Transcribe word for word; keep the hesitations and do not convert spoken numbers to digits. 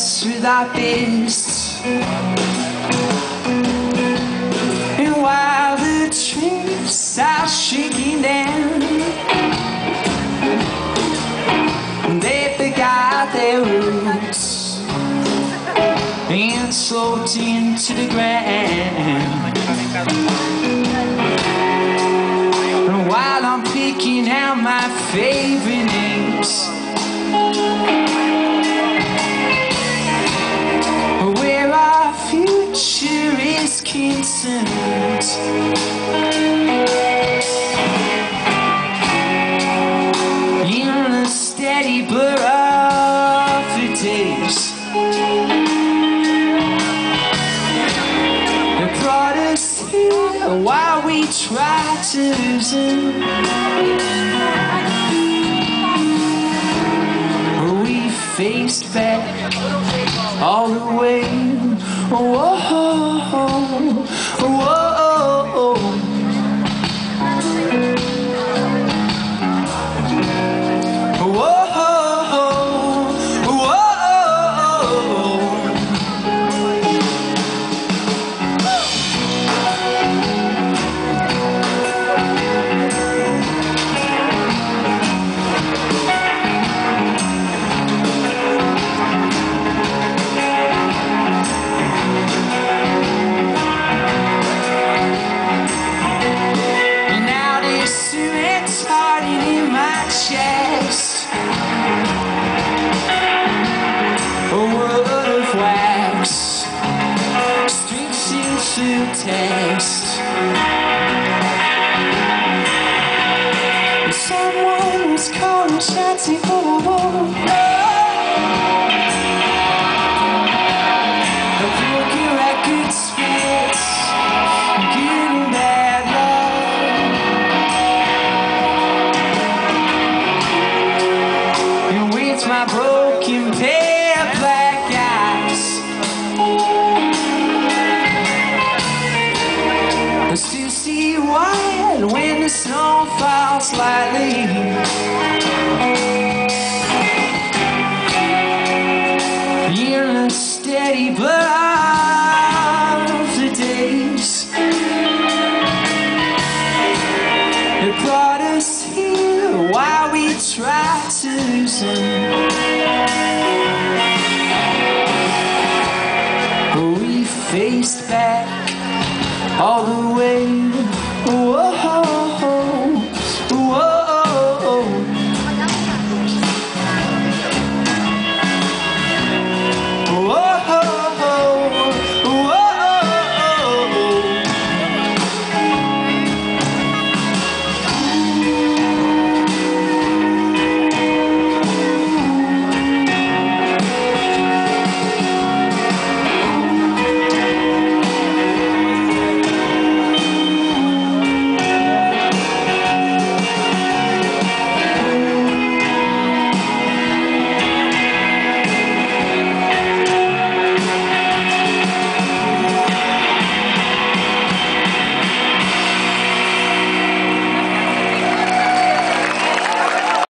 us with our best. And while the trees are shaking down, they forgot their roots and sloped into the ground. And while I'm picking out my favorite names, where our future is concerned, in the steady blur of the days that brought us here while we tried to lose them. We faced back all the way. Whoa, whoa, whoa. Chest, a world of wax, streaks into text. Someone was calling Shanty for a walk. A broken record spits, good and bad love. And with my broken pair of black eyes, I still see white when the snow falls lightly. In the steady blur of the days that brought us here while we tried to lose them. We faced back all the way. Whoa.